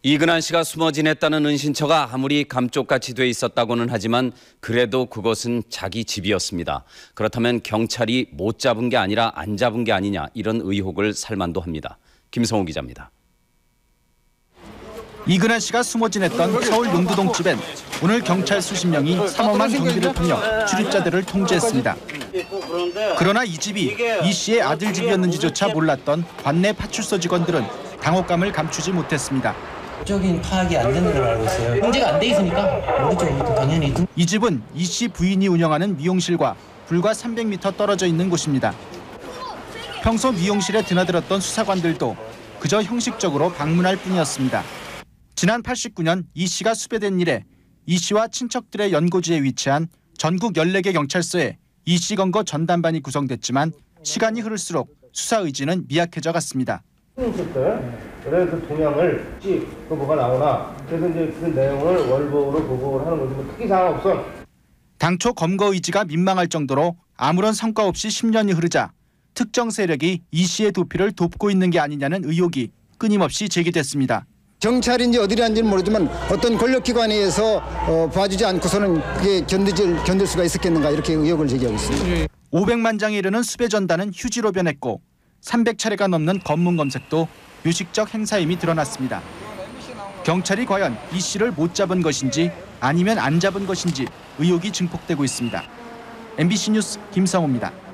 이근한 씨가 숨어 지냈다는 은신처가 아무리 감쪽같이 돼 있었다고는 하지만 그래도 그것은 자기 집이었습니다. 그렇다면 경찰이 못 잡은 게 아니라 안 잡은 게 아니냐, 이런 의혹을 살만도 합니다. 김성호 기자입니다. 이근한 씨가 숨어 지냈던 서울 용두동 집엔 오늘 경찰 수십 명이 삼엄한 경비를 통해 출입자들을 통제했습니다. 그러나 이 집이 이 씨의 아들 집이었는지조차 몰랐던 관내 파출소 직원들은 당혹감을 감추지 못했습니다. 적인 파악이 안 되는 걸 알고 있어요. 통제가 안 돼 있으니까 모르죠. 당연히. 이 집은 이 씨 부인이 운영하는 미용실과 불과 300m 떨어져 있는 곳입니다. 평소 미용실에 드나들었던 수사관들도 그저 형식적으로 방문할 뿐이었습니다. 지난 89년 이 씨가 수배된 이래 이 씨와 친척들의 연고지에 위치한 전국 14개 경찰서에 이 씨 검거 전담반이 구성됐지만 시간이 흐를수록 수사 의지는 미약해져 갔습니다. 그래서 그 동향을 또 뭐가 나오나 그래서 이제 그 내용을 월보로 보고를 하는 거지 뭐 특이 사항 없어. 당초 검거 의지가 민망할 정도로 아무런 성과 없이 10년이 흐르자 특정 세력이 이 씨의 도피를 돕고 있는 게 아니냐는 의혹이 끊임없이 제기됐습니다. 경찰인지 어디라는지는 모르지만 어떤 권력기관에 의해서 봐주지 않고서는 그게 견딜 수가 있었겠는가, 이렇게 의혹을 제기하고 있습니다. 500만 장에 이르는 수배 전단은 휴지로 변했고 300차례가 넘는 검문 검색도 요식적 행사임이 드러났습니다. 경찰이 과연 이 씨를 못 잡은 것인지 아니면 안 잡은 것인지 의혹이 증폭되고 있습니다. MBC 뉴스 김성호입니다.